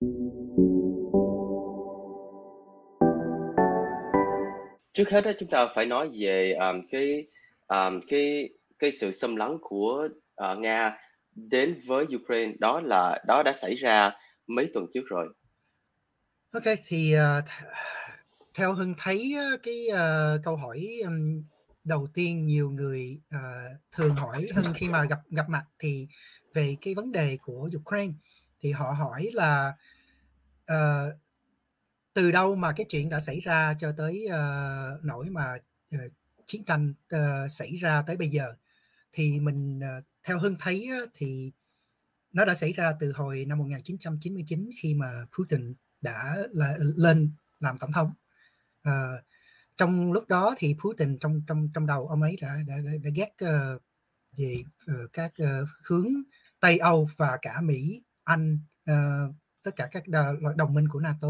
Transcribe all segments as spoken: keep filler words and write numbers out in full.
Trước hết á, chúng ta phải nói về um, cái um, cái cái sự xâm lấn của uh, Nga đến với Ukraine, đó là đó đã xảy ra mấy tuần trước rồi. Ok, thì ờ, th- theo Hưng thấy á, cái ờ, câu hỏi ừm, đầu tiên nhiều người ờ, thường hỏi Hưng khi mà gặp gặp mặt thì về cái vấn đề của Ukraine, thì họ hỏi là ờ, từ đâu mà cái chuyện đã xảy ra cho tới ờ, nỗi mà ờ, chiến tranh ờ, xảy ra tới bây giờ. Thì mình ờ, theo Hưng thấy á, thì nó đã xảy ra từ hồi năm một nghìn chín trăm chín mươi chín khi mà Putin đã là, lên làm tổng thống. Ờ, trong lúc đó thì Putin trong trong trong đầu ông ấy đã đã, đã, đã ghét ờ, về ờ, các ờ, hướng Tây Âu và cả Mỹ, Anh, ờ, tất cả các đa- đồng minh của NATO.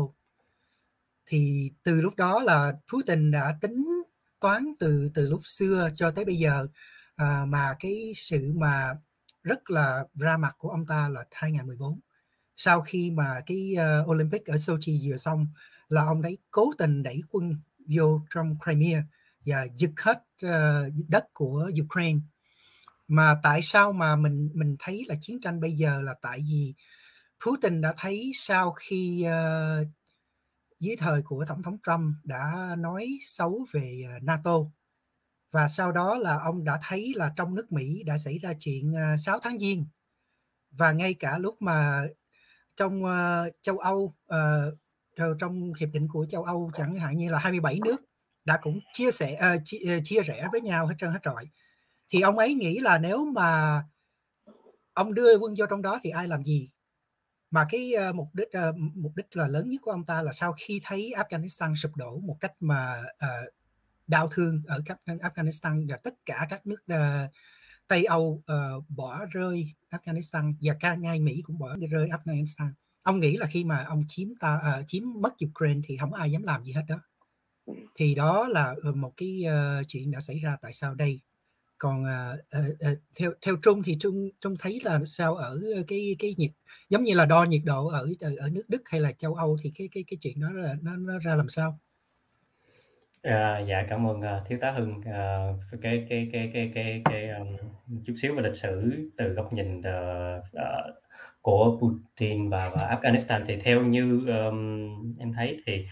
Thì từ lúc đó là Putin đã tính toán từ từ lúc xưa cho tới bây giờ, à, mà cái sự mà rất là ra mặt của ông ta là hai không một bốn, sau khi mà cái uh, Olympic ở Sochi vừa xong, là ông ấy cố tình đẩy quân vô trong Crimea và giật hết uh, đất của Ukraine. Mà tại sao mà mình mình thấy là chiến tranh bây giờ là tại vì Putin đã thấy sau khi uh, dưới thời của Tổng thống Trump đã nói xấu về ờ, NATO, và sau đó là ông đã thấy là trong nước Mỹ đã xảy ra chuyện ờ, sáu tháng giêng, và ngay cả lúc mà trong ờ, châu Âu, ờ, trong hiệp định của châu Âu chẳng hạn như là hai mươi bảy nước đã cũng chia sẻ ờ, chia, ờ, chia rẽ với nhau hết trơn hết trọi. Thì ông ấy nghĩ là nếu mà ông đưa quân vô trong đó thì ai làm gì. Mà cái uh, mục đích uh, mục đích là lớn nhất của ông ta là sau khi thấy Afghanistan sụp đổ một cách mà uh, đau thương ở các Afghanistan, và tất cả các nước uh, Tây Âu uh, bỏ rơi Afghanistan, và cả ngay Mỹ cũng bỏ rơi Afghanistan. Ông nghĩ là khi mà ông chiếm ta uh, chiếm mất Ukraine thì không ai dám làm gì hết đó. Thì đó là một cái uh, chuyện đã xảy ra tại sao đây. Còn uh, uh, uh, theo theo Trung thì Trung Trung thấy là sao ở cái cái nhiệt, giống như là đo nhiệt độ ở ở, ở nước Đức hay là châu Âu, thì cái cái cái chuyện đó là nó nó ra làm sao? À, dạ cảm ơn uh, thiếu tá Hưng. À, cái cái cái cái cái cái um, chút xíu về lịch sử từ góc nhìn uh, uh, của Putin và, và Afghanistan, thì theo như um, em thấy thì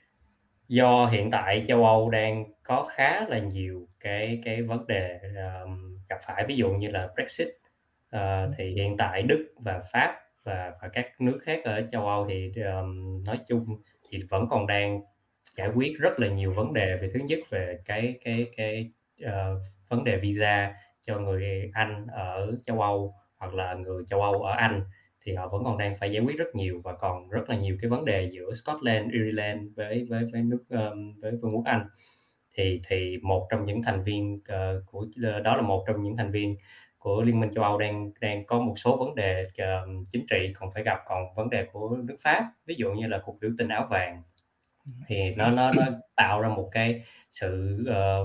do hiện tại châu Âu đang có khá là nhiều cái cái vấn đề um, gặp phải, ví dụ như là Brexit. Uh, thì hiện tại Đức và Pháp và và các nước khác ở châu Âu thì um, nói chung thì vẫn còn đang giải quyết rất là nhiều vấn đề. Về thứ nhất về cái cái cái uh, vấn đề visa cho người Anh ở châu Âu hoặc là người châu Âu ở Anh, thì họ vẫn còn đang phải giải quyết rất nhiều, và còn rất là nhiều cái vấn đề giữa Scotland, Ireland với với với nước um, với Vương quốc Anh. Thì thì một trong những thành viên uh, của đó là một trong những thành viên của Liên minh châu Âu đang đang có một số vấn đề uh, chính trị còn phải gặp. Còn vấn đề của nước Pháp, ví dụ như là cuộc biểu tình áo vàng, thì nó nó nó tạo ra một cái sự uh,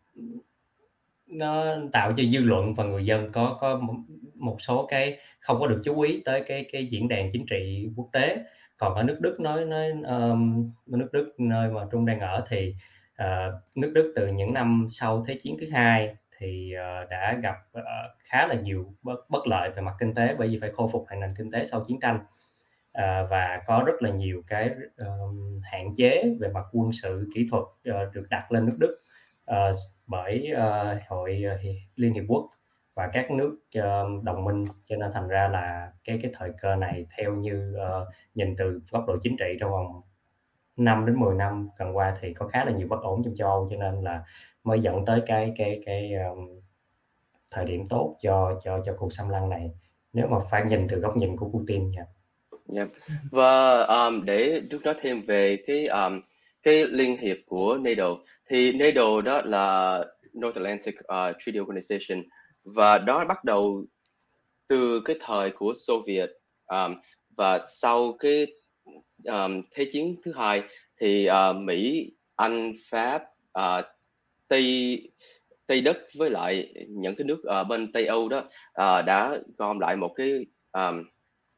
nó tạo cho dư luận và người dân có có một số cái không có được chú ý tới cái cái diễn đàn chính trị quốc tế. Còn ở nước Đức, nói nói um, nước Đức nơi mà Trung đang ở, thì uh, nước Đức từ những năm sau Thế chiến thứ hai thì uh, đã gặp uh, khá là nhiều bất, bất lợi về mặt kinh tế, bởi vì phải khôi phục lại nền kinh tế sau chiến tranh. Uh, và có rất là nhiều cái um, hạn chế về mặt quân sự kỹ thuật uh, được đặt lên nước Đức uh, bởi uh, hội uh, Liên Hiệp Quốc và các nước uh, đồng minh. Cho nên thành ra là cái cái thời cơ này, theo như uh, nhìn từ góc độ chính trị trong vòng năm đến mười năm gần qua, thì có khá là nhiều bất ổn trong châu Âu, cho nên là mới dẫn tới cái cái cái um, thời điểm tốt cho cho cho cuộc xâm lăng này, nếu mà phải nhìn từ góc nhìn của Putin nha. Yeah. Và um, để trước nói thêm về cái um, cái liên hiệp của NATO, thì NATO đó là North Atlantic uh, Treaty Organization, và đó bắt đầu từ cái thời của Soviet, um, và sau cái um, Thế chiến thứ hai thì uh, Mỹ, Anh, Pháp, uh, Tây Tây Đức với lại những cái nước uh, bên Tây Âu đó uh, đã gom lại một cái um,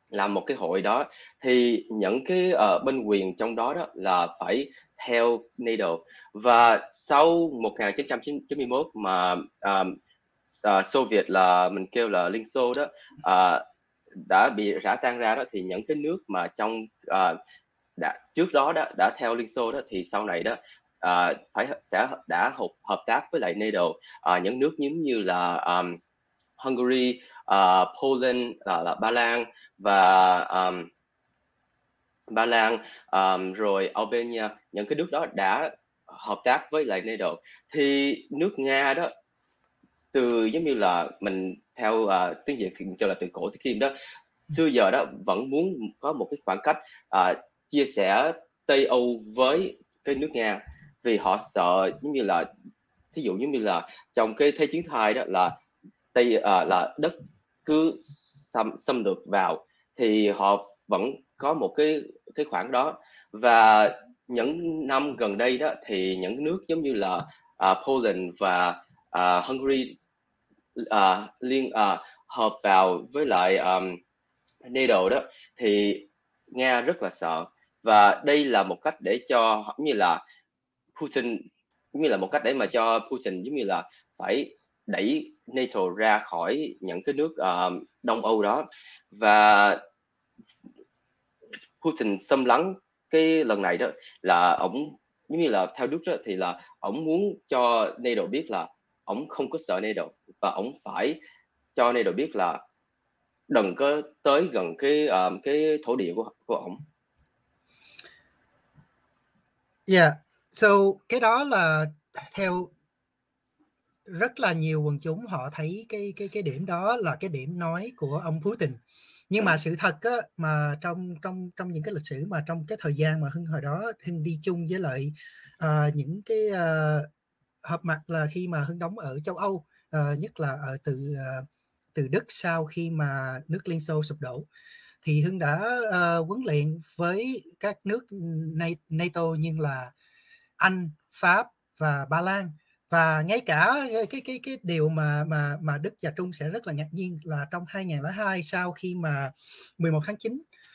làm một cái hội đó, thì những cái uh, binh quyền trong đó đó là phải theo NATO. Và sau một nghìn chín trăm chín mươi mốt mà um, uh, Xô Viết là mình kêu là Liên Xô đó uh, đã bị rã tan ra đó, thì những cái nước mà trong uh, đã trước đó đó đã theo Liên Xô đó, thì sau này đó uh, phải sẽ đã hợp hợp tác với lại NATO. Uh, những nước giống như là um, Hungary, uh, Poland, là, là Ba Lan và um, Ba Lan, um, rồi Albania, những cái nước đó đã hợp tác với lại NATO. Thì nước Nga đó, từ giống như là mình theo uh, tiếng Việt thì cho là từ cổ tới kim đó, xưa giờ đó vẫn muốn có một cái khoảng cách uh, chia sẻ Tây Âu với cái nước Nga, vì họ sợ giống như là thí dụ giống như là trong cái Thế chiến hai đó là Tây uh, là đất cứ xâm, xâm lược vào, thì họ vẫn có một cái cái khoảng đó. Và những năm gần đây đó thì những nước giống như là uh, Poland và uh, Hungary uh, liên uh, hợp vào với lại um, NATO đó, thì Nga rất là sợ. Và đây là một cách để cho giống như là Putin, giống như là một cách để mà cho Putin giống như là phải đẩy NATO ra khỏi những cái nước uh, Đông Âu đó. Và Putin xâm lấn cái lần này đó là ổng giống như là theo Đức đó, thì là ổng muốn cho NATO biết là ổng không có sợ NATO, và ổng phải cho NATO biết là đừng có tới gần cái uh, cái thổ địa của của ổng. Yeah, so cái đó là theo rất là nhiều quần chúng họ thấy cái cái cái điểm đó là cái điểm nói của ông Putin. Nhưng mà sự thật á, mà trong trong trong những cái lịch sử mà trong cái thời gian mà Hưng hồi đó Hưng đi chung với lại uh, những cái uh, hợp mặt là khi mà Hưng đóng ở châu Âu, uh, nhất là ở từ uh, từ Đức sau khi mà nước Liên Xô sụp đổ, thì Hưng đã uh, huấn luyện với các nước NATO như là Anh, Pháp và Ba Lan. Và ngay cả cái cái cái điều mà mà mà Đức và Trung sẽ rất là ngạc nhiên là trong hai nghìn không trăm lẻ hai, sau khi mà mười một tháng chín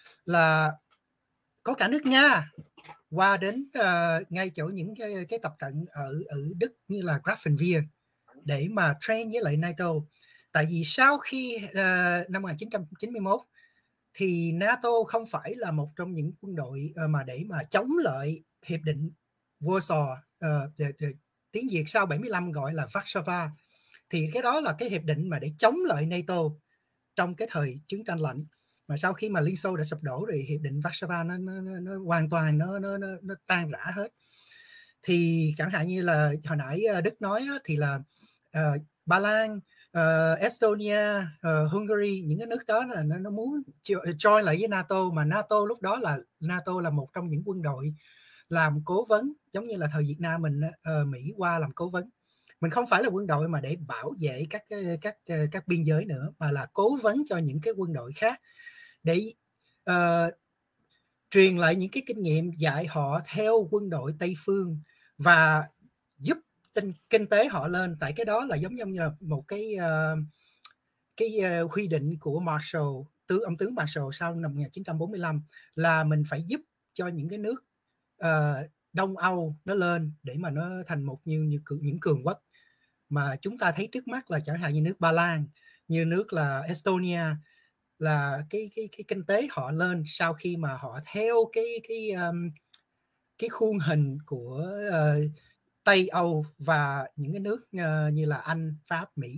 là có cả nước Nga qua đến uh, ngay chỗ những cái, cái tập trận ở ở Đức như là Grafenwehr để mà train với lại NATO. Tại vì sau khi uh, năm một nghìn chín trăm chín mươi mốt thì NATO không phải là một trong những quân đội uh, mà để mà chống lại hiệp định Warsaw, uh, de, de, tiếng Việt sau bảy mươi lăm gọi là Warsaw, thì cái đó là cái hiệp định mà để chống lại NATO trong cái thời chiến tranh lạnh. Mà sau khi mà Liên Xô đã sụp đổ thì hiệp định Warsaw nó, nó, nó, nó hoàn toàn nó, nó, nó, nó tan rã hết. Thì chẳng hạn như là hồi nãy Đức nói thì là uh, Ba Lan, uh, Estonia, uh, Hungary, những cái nước đó là nó, nó muốn join lại với NATO, mà NATO lúc đó là NATO là một trong những quân đội làm cố vấn, giống như là thời Việt Nam mình, uh, Mỹ qua làm cố vấn. Mình không phải là quân đội mà để bảo vệ các các các biên giới nữa, mà là cố vấn cho những cái quân đội khác để uh, truyền lại những cái kinh nghiệm, dạy họ theo quân đội Tây phương và giúp tinh, kinh tế họ lên. Tại cái đó là giống như là một cái uh, cái uh, quy định của Marshall, tướng ông tướng Marshall sau năm một nghìn chín trăm bốn mươi lăm, là mình phải giúp cho những cái nước uh, Đông Âu nó lên để mà nó thành một như, như những cường quốc. Mà chúng ta thấy trước mắt là chẳng hạn như nước Ba Lan, như nước là Estonia, là cái cái cái kinh tế họ lên sau khi mà họ theo cái cái um, cái khuôn hình của uh, Tây Âu và những cái nước uh, như là Anh, Pháp, Mỹ.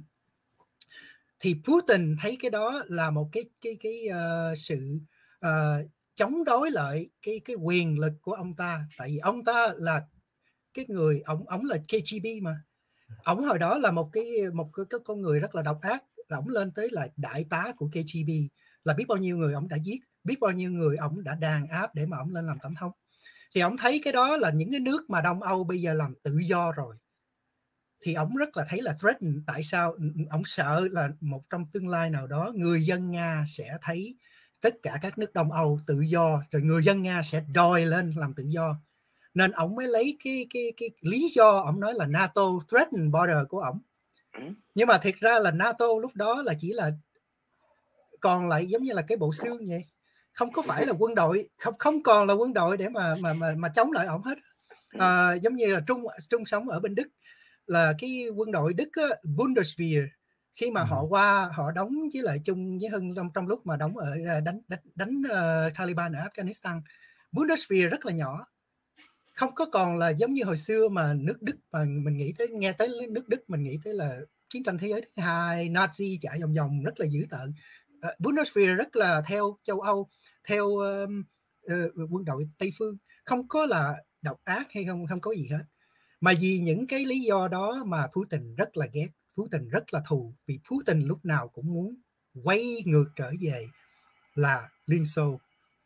Thì Putin thấy cái đó là một cái cái cái uh, sự uh, chống đối lại cái cái quyền lực của ông ta. Tại vì ông ta là cái người, ông ông là K G B mà, ông hồi đó là một cái một cái, cái con người rất là độc ác, là ông lên tới là đại tá của K G B, là biết bao nhiêu người ông đã giết, biết bao nhiêu người ông đã đàn áp để mà ông lên làm tổng thống. Thì ông thấy cái đó là những cái nước mà Đông Âu bây giờ làm tự do rồi, thì ông rất là thấy là threaten. Tại sao? Ông sợ là một trong tương lai nào đó người dân Nga sẽ thấy tất cả các nước Đông Âu tự do, rồi người dân Nga sẽ đòi lên làm tự do. Nên ông mới lấy cái cái cái lý do ông nói là NATO threaten border của ông. Nhưng mà thiệt ra là NATO lúc đó là chỉ là còn lại giống như là cái bộ xương vậy, không có phải là quân đội, không không còn là quân đội để mà mà mà mà chống lại ổng hết. À, giống như là Trung Trung sống ở bên Đức, là cái quân đội Đức á, Bundeswehr, khi mà ừ. họ qua họ đóng với lại Trung với Hưng trong trong lúc mà đóng ở đánh đánh đánh uh, Taliban ở Afghanistan, Bundeswehr rất là nhỏ, không có còn là giống như hồi xưa mà nước Đức mà mình nghĩ tới, nghe tới nước Đức mình nghĩ tới là chiến tranh thế giới thứ hai, Nazi chạy vòng vòng rất là dữ tợn. Uh, Bundeswehr rất là theo châu Âu, theo uh, uh, quân đội Tây phương, không có là độc ác hay không không có gì hết. Mà vì những cái lý do đó mà Putin rất là ghét, Putin rất là thù, vì Putin lúc nào cũng muốn quay ngược trở về là Liên Xô.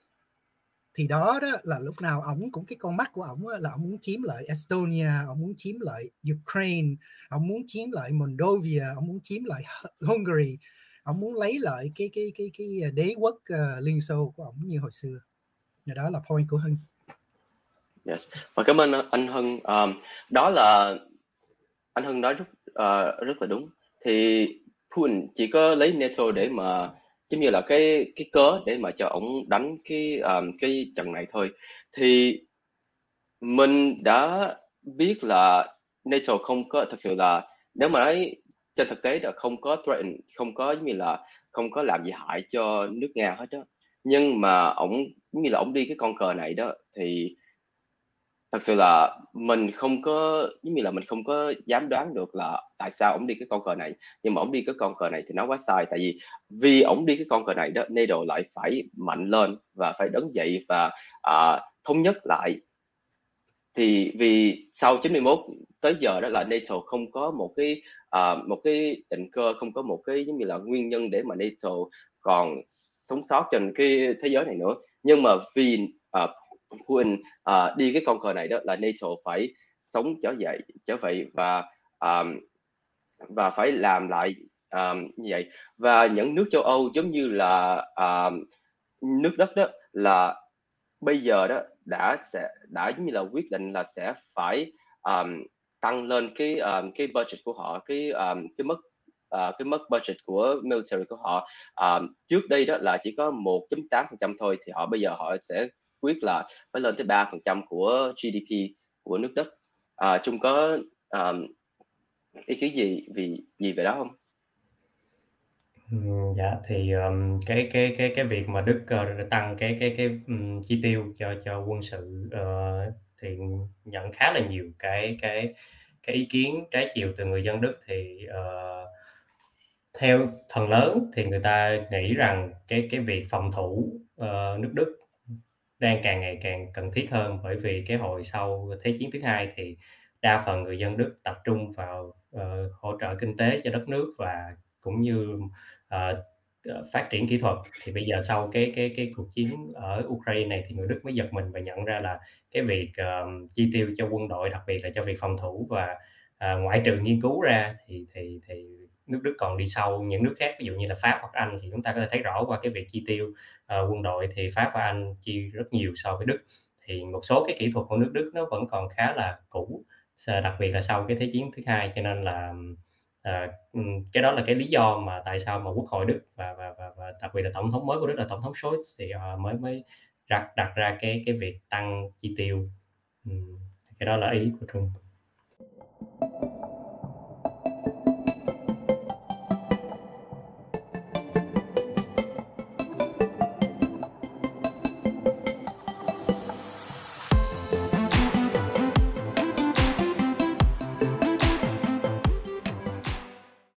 Thì đó đó là lúc nào ổng cũng, cái con mắt của ổng là ổng muốn chiếm lại Estonia, ổng muốn chiếm lại Ukraine, ổng muốn chiếm lại Moldova, ổng muốn chiếm lại Hungary, ổng muốn lấy lại cái cái cái cái đế quốc uh, Liên Xô của ổng như hồi xưa. Và đó là point của Hưng. Yes, và cảm ơn anh Hưng. Um, đó là anh Hưng nói rất uh, rất là đúng. Thì Putin chỉ có lấy NATO để mà giống như là cái cái cớ để mà cho ổng đánh cái um, cái trận này thôi. Thì mình đã biết là NATO không có thật sự là, nếu mà nói trên thực tế là không có threaten, không có giống như là không có làm gì hại cho nước Nga hết đó. Nhưng mà ổng giống như là ổng đi cái con cờ này đó, thì thật sự là mình không có giống như là mình không có dám đoán được là tại sao ổng đi cái con cờ này. Nhưng mà ổng đi cái con cờ này thì nó quá sai, tại vì vì ổng đi cái con cờ này đó, NATO lại phải mạnh lên và phải đứng dậy và uh, thống nhất lại. Thì vì sau chín mươi mốt tới giờ đó là NATO không có một cái uh, một cái định cơ, không có một cái giống như là nguyên nhân để mà NATO còn sống sót trên cái thế giới này nữa. Nhưng mà vì uh, Putin uh, đi cái con cờ này đó là NATO phải sống trở dậy trở vậy và um, và phải làm lại um, như vậy. Và những nước châu Âu giống như là um, nước Đức đó là bây giờ đó đã sẽ đã giống như là quyết định là sẽ phải um, tăng lên cái um, cái budget của họ, cái um, cái mức uh, cái mức budget của military của họ. Um, trước đây đó là chỉ có một phẩy tám phần trăm thôi, thì họ bây giờ họ sẽ quyết là phải lên tới ba phần trăm của giê đê pê của nước Đức. Uh, Trung có um, ý kiến gì vì gì về đó không? Dạ thì um, cái cái cái cái việc mà Đức uh, tăng cái cái cái um, chi tiêu cho cho quân sự uh, thì nhận khá là nhiều cái cái cái ý kiến trái chiều từ người dân Đức. Thì uh, theo phần lớn thì người ta nghĩ rằng cái cái việc phòng thủ uh, nước Đức đang càng ngày càng cần thiết hơn, bởi vì cái hồi sau Thế chiến thứ hai thì đa phần người dân Đức tập trung vào uh, hỗ trợ kinh tế cho đất nước và cũng như uh, phát triển kỹ thuật. Thì bây giờ sau cái cái cái cuộc chiến ở Ukraine này thì người Đức mới giật mình và nhận ra là cái việc uh, chi tiêu cho quân đội, đặc biệt là cho việc phòng thủ và uh, ngoại trừ nghiên cứu ra thì thì thì nước Đức còn đi sau những nước khác, ví dụ như là Pháp hoặc Anh. Thì chúng ta có thể thấy rõ qua cái việc chi tiêu uh, quân đội thì Pháp và Anh chi rất nhiều so với Đức. Thì một số cái kỹ thuật của nước Đức nó vẫn còn khá là cũ, đặc biệt là sau cái Thế chiến thứ hai, cho nên là À, cái đó là cái lý do mà tại sao mà Quốc hội Đức và và và, và đặc biệt là tổng thống mới của Đức là tổng thống Scholz thì uh, mới mới đặt đặt ra cái cái việc tăng chi tiêu. Um, cái đó là ý của Trung.